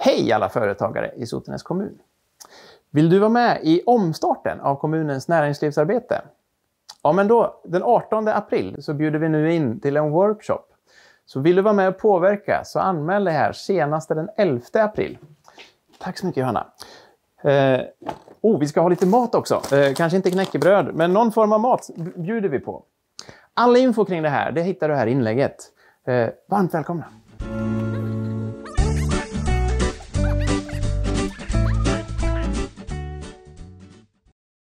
Hej alla företagare i Sotenäs kommun! Vill du vara med i omstarten av kommunens näringslivsarbete? Ja, men då, den 18 april så bjuder vi nu in till en workshop. Så vill du vara med och påverka så anmäl dig här senast den 11 april. Tack så mycket Johanna. Vi ska ha lite mat också. Kanske inte knäckebröd, men någon form av mat bjuder vi på. Alla info kring det här, det hittar du här i inlägget. Varmt välkomna!